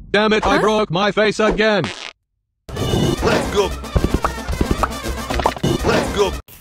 Damn it, I broke my face again. Let's go. Let's go.